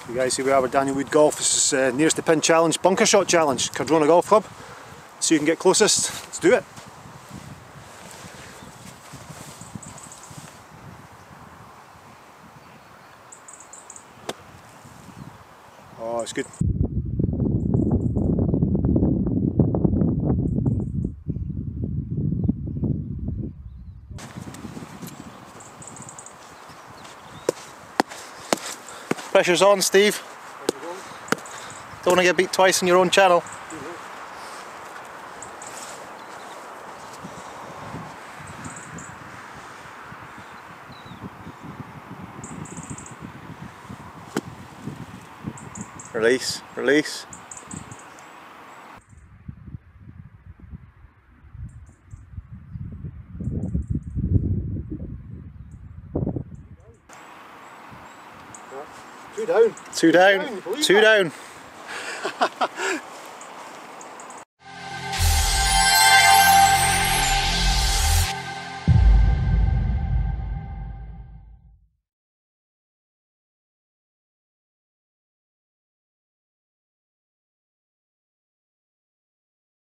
So guys, here we are with Daniel Wood Golf. This is nearest the pin challenge, bunker shot challenge, Cardrona Golf Club. So you can get closest. Let's do it. Oh, it's good. Pressure's on, Steve. Don't want to get beat twice in your own channel. Release, release. Two down. Two down. Two down.